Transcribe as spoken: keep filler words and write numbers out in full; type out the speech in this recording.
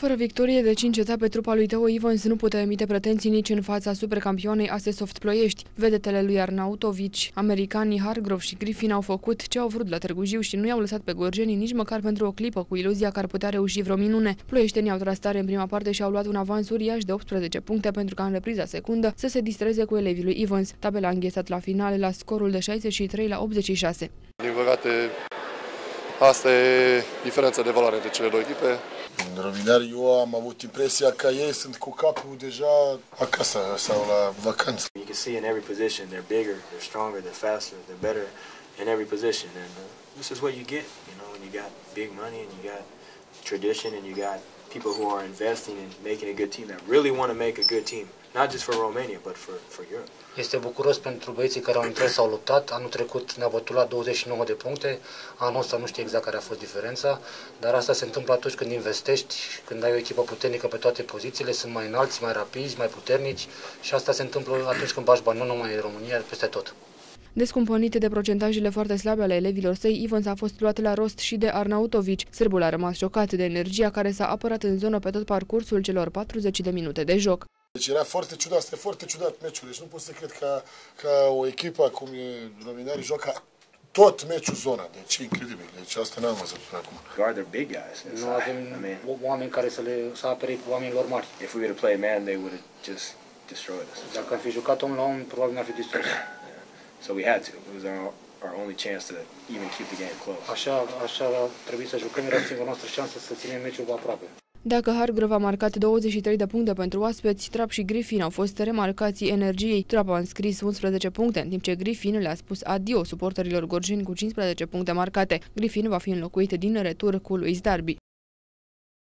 Fără victorie de cinci etape, trupa lui Theo Evans nu putea emite pretenții nici în fața supercampioanei Asesoft Ploiești. Vedetele lui Arnautovici, americanii Hargrove și Griffin au făcut ce au vrut la Târgu Jiu și nu i-au lăsat pe gorjenii nici măcar pentru o clipă, cu iluzia că ar putea reuși vreo minune. Ploieștenii au tras tare în prima parte și au luat un avans uriaș de optsprezece puncte pentru ca în repriza secundă să se distreze cu elevii lui Evans. Tabela a înghețat la finale la scorul de șaizeci și trei la optzeci și șase. Din păcate, asta e diferența de valoare între cele două echipe. În Rovinari eu am avut impresia că ei sunt cu capul deja acasă sau la vacanță. You can see in every position they're bigger, they're stronger, they're faster, they're better in every position, and uh, this is what you get, you know, when you got big money and you got tradition and you got people who are investing and making a good team that really want to make a good team, not just for Romania, but for for Europe. Este bucuros pentru băieții care au intrat, s-au luptat. Anul trecut ne-a bătut la douăzeci și nouă de puncte. Anul ăsta nu știu exact care a fost diferența, dar asta se întâmplă atunci când investești, când ai o echipă puternică pe toate pozițiile, sunt mai înalți, mai rapizi, mai puternici și asta se întâmplă atunci când bagi bani, nu numai în România, peste tot. Descumpănit de procentajele foarte slabe ale elevilor săi, Evans a fost luat la rost și de Arnautovici. Sârbul a rămas șocat de energia care s-a apărat în zonă pe tot parcursul celor patruzeci de minute de joc. Deci era foarte ciudat, asta e foarte ciudat meciul, deci nu pot să cred că ca o echipă cum e Rovinari joacă tot meciul zona, deci e incredibil, deci asta n-am văzut până acum. Guard their big guys. Nu avem oameni care să le să apere oamenilor mari. If we would have played man, they would have just destroyed us. Dacă am fi jucat om la om, probabil n-ar fi distrus. So we had to. It was our, our only chance to even keep the game close. Așa, așa trebuie să jucăm, era singura noastră șansă să ținem meciul aproape. Dacă Hargrove a marcat douăzeci și trei de puncte pentru oaspeți, Trapp și Griffin au fost remarcații energiei. Trapp a înscris unsprezece puncte, în timp ce Griffin le-a spus adio suporterilor gorjeni cu cincisprezece puncte marcate. Griffin va fi înlocuit din retur cu Luis Darby.